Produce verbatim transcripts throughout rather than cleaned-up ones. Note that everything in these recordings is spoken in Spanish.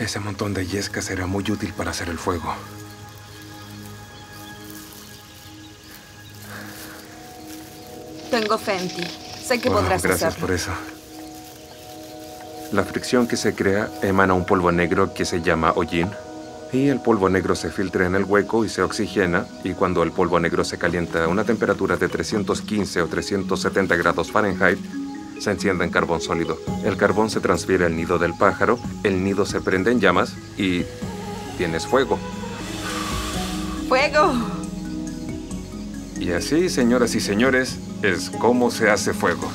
Ese montón de yesca será muy útil para hacer el fuego. Tengo fe en ti. Sé que Wow, podrás gracias hacerlo. por eso. La fricción que se crea emana un polvo negro que se llama hollín. Y el polvo negro se filtra en el hueco y se oxigena. Y cuando el polvo negro se calienta a una temperatura de trescientos quince o trescientos setenta grados Fahrenheit, se enciende en carbón sólido. El carbón se transfiere al nido del pájaro, el nido se prende en llamas y tienes fuego. ¡Fuego! Y así, señoras y señores, es como se hace fuego.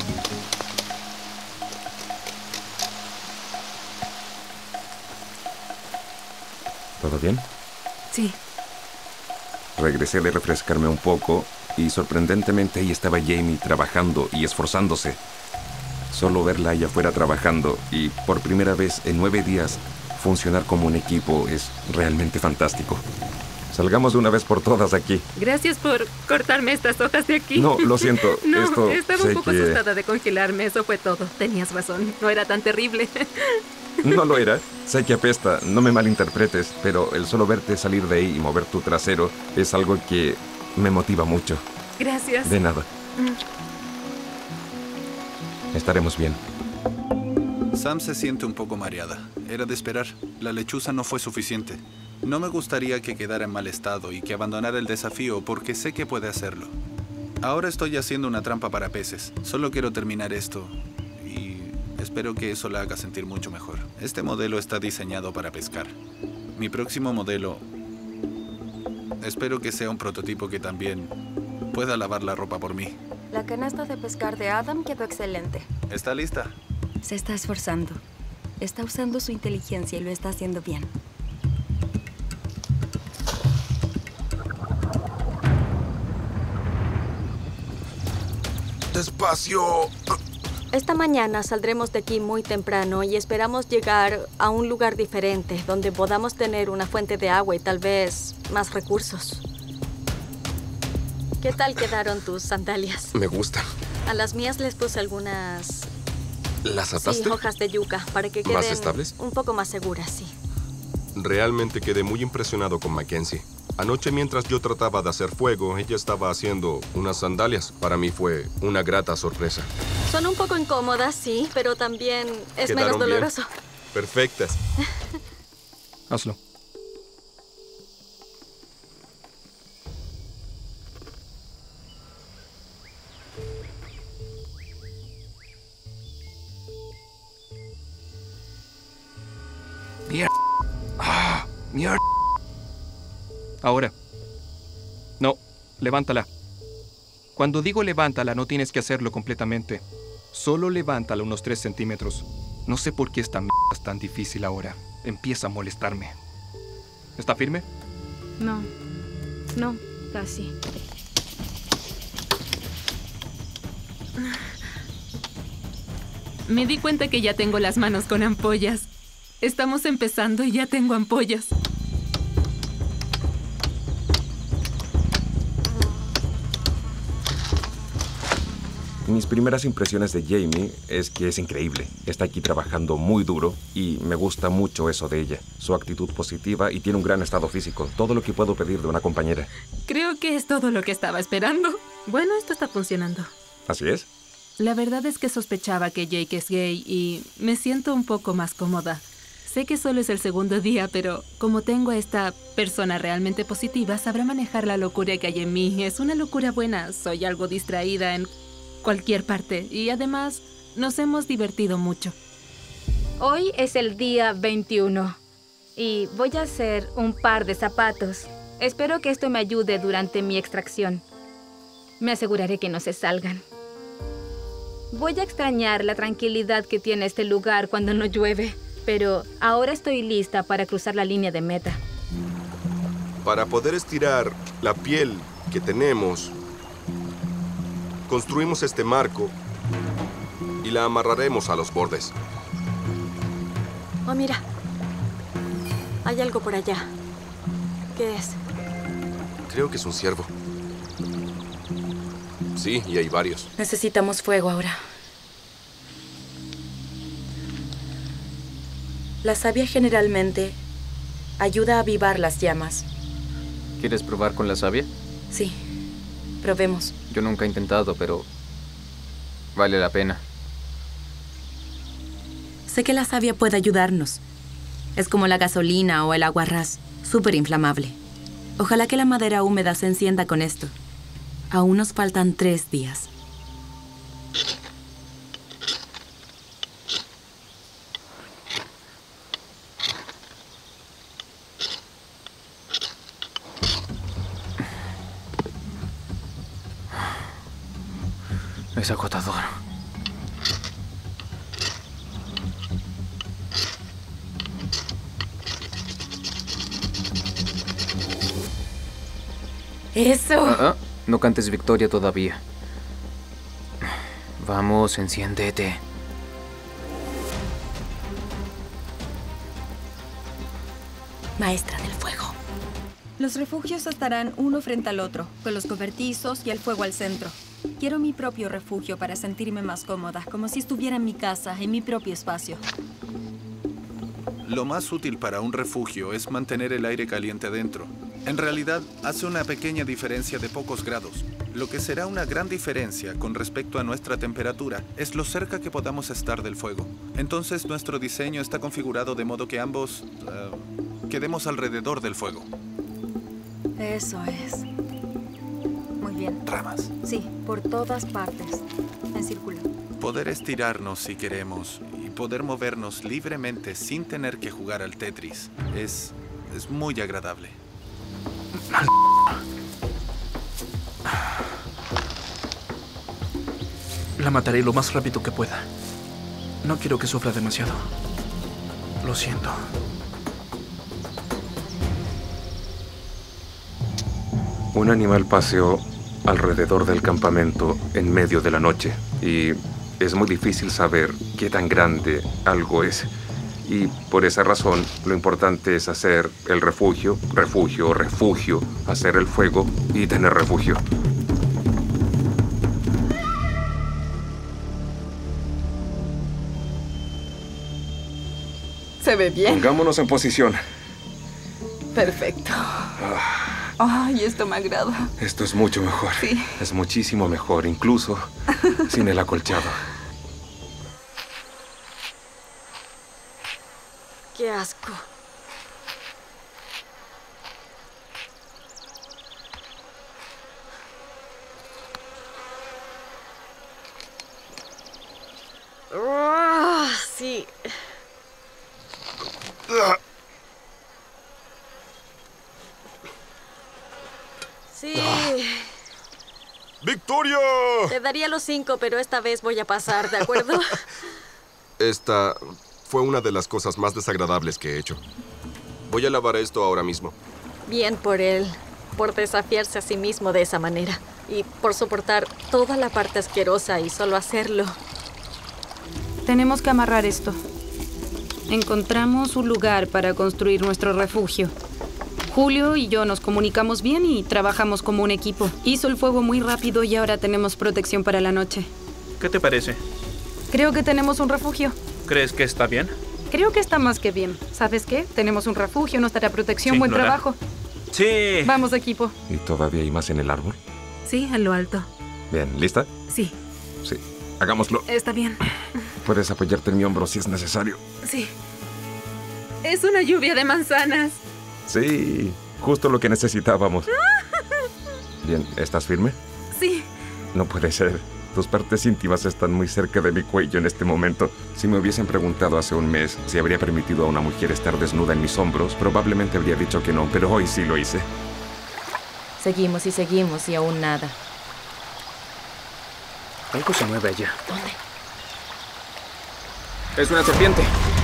¿Todo bien? Sí. Regresé de refrescarme un poco y sorprendentemente ahí estaba Jamie trabajando y esforzándose. Solo verla allá afuera trabajando y por primera vez en nueve días funcionar como un equipo es realmente fantástico. Salgamos de una vez por todas aquí. Gracias por cortarme estas hojas de aquí. No, lo siento. No, Esto estaba sé un poco que... asustada de congelarme, eso fue todo. Tenías razón, no era tan terrible. No lo era. Sé que apesta, no me malinterpretes, pero el solo verte salir de ahí y mover tu trasero es algo que me motiva mucho. Gracias. De nada. Mm. Estaremos bien. Sam se siente un poco mareada. Era de esperar. La lechuza no fue suficiente. No me gustaría que quedara en mal estado y que abandonara el desafío porque sé que puede hacerlo. Ahora estoy haciendo una trampa para peces. Solo quiero terminar esto y espero que eso la haga sentir mucho mejor. Este modelo está diseñado para pescar. Mi próximo modelo... Espero que sea un prototipo que también pueda lavar la ropa por mí. La canasta de pescar de Adam quedó excelente. ¿Está lista? Se está esforzando. Está usando su inteligencia y lo está haciendo bien. ¡Despacio! Esta mañana saldremos de aquí muy temprano y esperamos llegar a un lugar diferente donde podamos tener una fuente de agua y tal vez más recursos. ¿Qué tal quedaron tus sandalias? Me gustan. A las mías les puse algunas... ¿Las ataste? Sí, hojas de yuca para que queden ¿Más estables? un poco más seguras, sí. Realmente quedé muy impresionado con Mackenzie. Anoche mientras yo trataba de hacer fuego, ella estaba haciendo unas sandalias. Para mí fue una grata sorpresa. Son un poco incómodas, sí, pero también es menos Quedaron bien. doloroso. Perfectas. Hazlo. Mierda. Ah, mierda. Ahora. No, levántala. Cuando digo levántala, no tienes que hacerlo completamente. Solo levántala unos tres centímetros. No sé por qué esta mierda es tan difícil ahora. Empieza a molestarme. ¿Está firme? No, no, casi. Me di cuenta que ya tengo las manos con ampollas. Estamos empezando y ya tengo ampollas. Mis primeras impresiones de Jamie es que es increíble. Está aquí trabajando muy duro y me gusta mucho eso de ella. Su actitud positiva y tiene un gran estado físico. Todo lo que puedo pedir de una compañera. Creo que es todo lo que estaba esperando. Bueno, esto está funcionando. ¿Así es? La verdad es que sospechaba que Jake es gay y me siento un poco más cómoda. Sé que solo es el segundo día, pero como tengo a esta persona realmente positiva, sabrá manejar la locura que hay en mí. Es una locura buena. Soy algo distraída en cualquier parte y además nos hemos divertido mucho. Hoy es el día veintiuno y voy a hacer un par de zapatos. Espero que esto me ayude durante mi extracción. Me aseguraré que no se salgan. Voy a extrañar la tranquilidad que tiene este lugar cuando no llueve, pero ahora estoy lista para cruzar la línea de meta. Para poder estirar la piel que tenemos, construimos este marco y la amarraremos a los bordes. Oh, mira. Hay algo por allá. ¿Qué es? Creo que es un ciervo. Sí, y hay varios. Necesitamos fuego ahora. La savia generalmente ayuda a avivar las llamas. ¿Quieres probar con la savia? Sí, probemos. Yo nunca he intentado, pero vale la pena. Sé que la savia puede ayudarnos. Es como la gasolina o el agua ras, súper inflamable. Ojalá que la madera húmeda se encienda con esto. Aún nos faltan tres días. Es agotador. ¡Eso! Ah, ah, no cantes victoria todavía. Vamos, enciéndete. Maestra del fuego. Los refugios estarán uno frente al otro, con los cobertizos y el fuego al centro. Quiero mi propio refugio para sentirme más cómoda, como si estuviera en mi casa, en mi propio espacio. Lo más útil para un refugio es mantener el aire caliente dentro. En realidad, hace una pequeña diferencia de pocos grados. Lo que será una gran diferencia con respecto a nuestra temperatura es lo cerca que podamos estar del fuego. Entonces, nuestro diseño está configurado de modo que ambos uh, quedemos alrededor del fuego. Eso es. Muy bien. Ramas. Sí, por todas partes. En círculo. Poder estirarnos si queremos y poder movernos libremente sin tener que jugar al Tetris es, es muy agradable. Mal... La mataré lo más rápido que pueda. No quiero que sufra demasiado. Lo siento. Un animal paseó alrededor del campamento en medio de la noche y es muy difícil saber qué tan grande algo es. Y por esa razón, lo importante es hacer el refugio, refugio, refugio, hacer el fuego y tener refugio. Se ve bien. Pongámonos en posición. Perfecto. Ah. Ay, esto me agrada. Esto es mucho mejor. Sí. Es muchísimo mejor, incluso sin el acolchado. ¡Qué asco! Oh, sí. Sí. ¡Victoria! Te daría los cinco, pero esta vez voy a pasar, ¿de acuerdo? Esta fue una de las cosas más desagradables que he hecho. Voy a lavar esto ahora mismo. Bien por él, por desafiarse a sí mismo de esa manera. Y por soportar toda la parte asquerosa y solo hacerlo. Tenemos que amarrar esto. Encontramos un lugar para construir nuestro refugio. Julio y yo nos comunicamos bien y trabajamos como un equipo. Hizo el fuego muy rápido y ahora tenemos protección para la noche. ¿Qué te parece? Creo que tenemos un refugio. ¿Crees que está bien? Creo que está más que bien. ¿Sabes qué? Tenemos un refugio, nos dará protección, Sí, buen lo hará. trabajo. Sí. Vamos, equipo. ¿Y todavía hay más en el árbol? Sí, a lo alto. Bien, ¿lista? Sí. Sí, hagámoslo. Está bien. Puedes apoyarte en mi hombro si es necesario. Sí. Es una lluvia de manzanas. Sí, justo lo que necesitábamos. Bien, ¿estás firme? Sí. No puede ser. Tus partes íntimas están muy cerca de mi cuello en este momento. Si me hubiesen preguntado hace un mes si habría permitido a una mujer estar desnuda en mis hombros, probablemente habría dicho que no, pero hoy sí lo hice. Seguimos y seguimos y aún nada. Algo se mueve allá. ¿Dónde? Es una serpiente.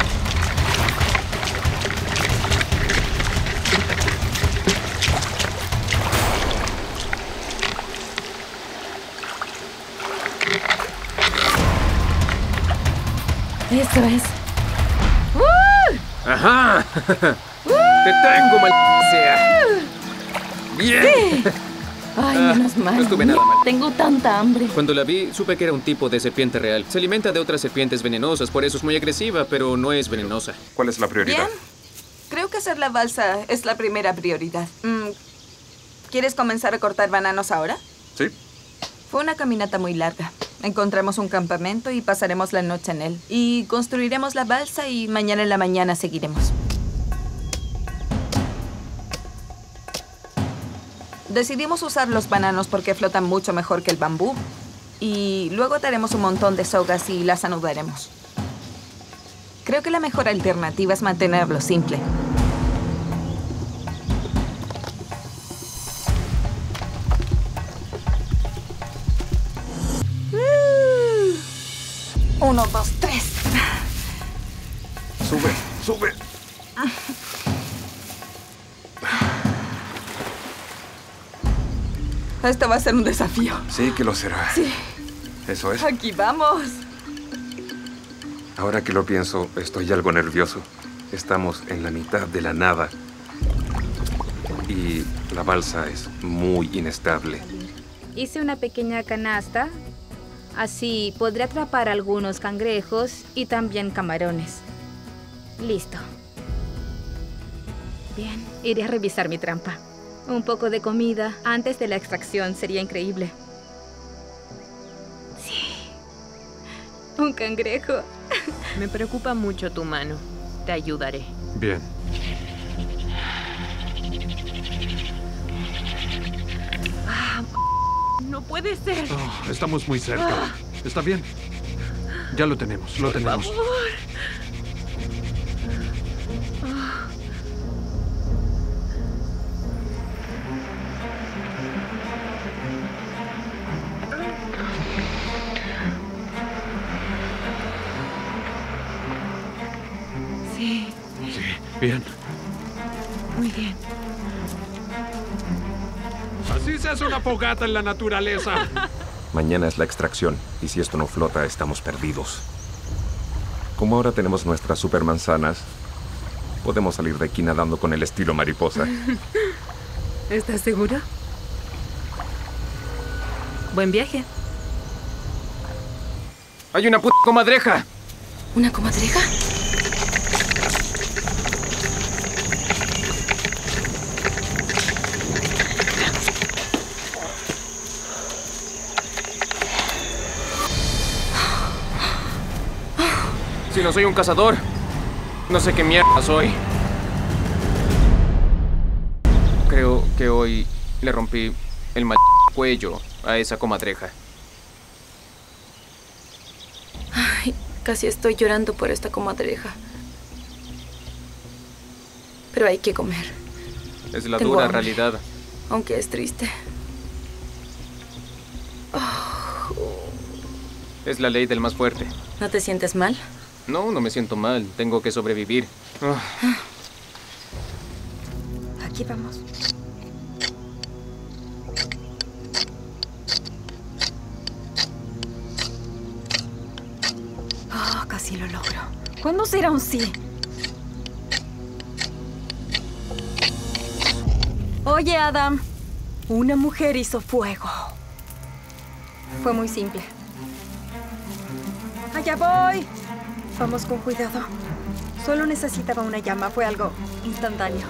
Eso es. ¡Ajá! ¡Te tengo, maldita sea! ¡Bien! Sí. Ay, Ah, menos mal. no estuve nada mal. Tengo tanta hambre. Cuando la vi, supe que era un tipo de serpiente real. Se alimenta de otras serpientes venenosas, por eso es muy agresiva, pero no es venenosa. ¿Cuál es la prioridad? Bien. Creo que hacer la balsa es la primera prioridad. Mm, ¿Quieres comenzar a cortar bananos ahora? Sí. Fue una caminata muy larga. Encontramos un campamento y pasaremos la noche en él. Y construiremos la balsa y mañana en la mañana seguiremos. Decidimos usar los bananos porque flotan mucho mejor que el bambú. Y luego ataremos un montón de sogas y las anudaremos. Creo que la mejor alternativa es mantenerlo simple. Mm. Uno, dos, tres. Sube, sube. Esto va a ser un desafío. Sí que lo será. Sí. Eso es. Aquí vamos. Ahora que lo pienso, estoy algo nervioso. Estamos en la mitad de la nada. Y la balsa es muy inestable. Hice una pequeña canasta. Así podré atrapar algunos cangrejos y también camarones. Listo. Bien, iré a revisar mi trampa. Un poco de comida antes de la extracción sería increíble. Sí. Un cangrejo. Me preocupa mucho tu mano. Te ayudaré. Bien. Ah, no puede ser. Oh, estamos muy cerca. Ah. Está bien. Ya lo tenemos, lo Por tenemos. favor. Ah. Sí. Sí, bien. Muy bien. Así se hace una fogata en la naturaleza. Mañana es la extracción, y si esto no flota, estamos perdidos. Como ahora tenemos nuestras supermanzanas, podemos salir de aquí nadando con el estilo mariposa. ¿Estás seguro? Buen viaje. ¡Hay una puta comadreja! ¿Una comadreja? Si no soy un cazador, no sé qué mierda soy. Creo que hoy le rompí el mal cuello a esa comadreja. Ay, casi estoy llorando por esta comadreja. Pero hay que comer. Es la Tengo dura hambre. realidad. Aunque es triste. Es la ley del más fuerte. ¿No te sientes mal? No, no me siento mal. Tengo que sobrevivir. Ah. Aquí vamos. Oh, casi lo logro. ¿Cuándo será un sí? Oye, Adam. Una mujer hizo fuego. Fue muy simple. Allá voy. Vamos con cuidado. Solo necesitaba una llama. Fue algo instantáneo.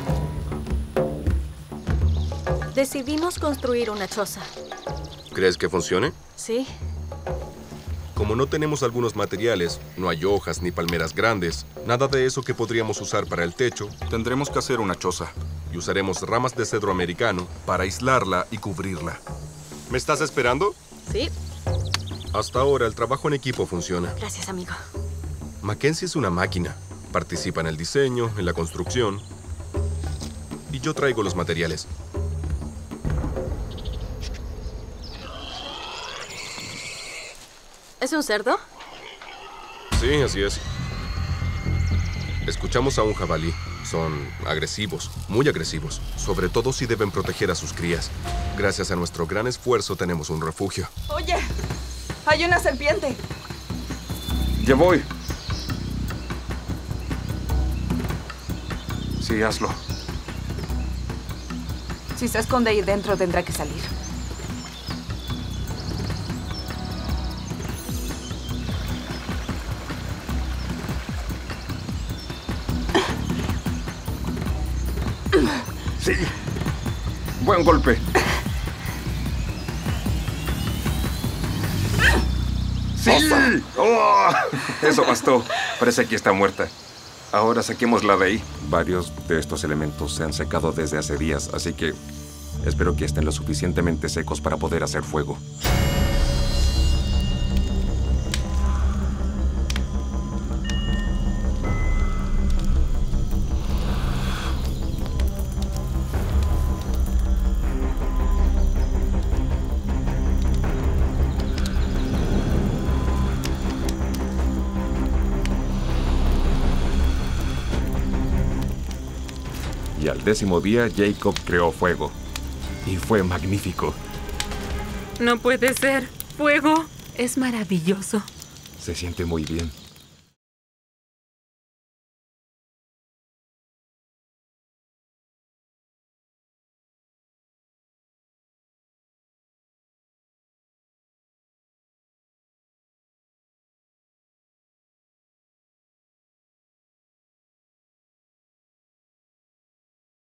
Decidimos construir una choza. ¿Crees que funcione? Sí. Como no tenemos algunos materiales, no hay hojas ni palmeras grandes, nada de eso que podríamos usar para el techo, tendremos que hacer una choza. Y usaremos ramas de cedro americano para aislarla y cubrirla. ¿Me estás esperando? Sí. Hasta ahora el trabajo en equipo funciona. Gracias, amigo. Mackenzie es una máquina. Participa en el diseño, en la construcción. Y yo traigo los materiales. ¿Es un cerdo? Sí, así es. Escuchamos a un jabalí. Son agresivos, muy agresivos. Sobre todo si deben proteger a sus crías. Gracias a nuestro gran esfuerzo tenemos un refugio. Oye, hay una serpiente. Ya voy. Sí, hazlo. Si se esconde ahí dentro, tendrá que salir. Sí. Buen golpe. ¡Sí! ¡Oh! Eso bastó. Parece que está muerta. Ahora saquémosla de ahí. Varios de estos elementos se han secado desde hace días, así que espero que estén lo suficientemente secos para poder hacer fuego. Y al décimo día, Jacob creó fuego. Y fue magnífico. No puede ser. Fuego es maravilloso. Se siente muy bien.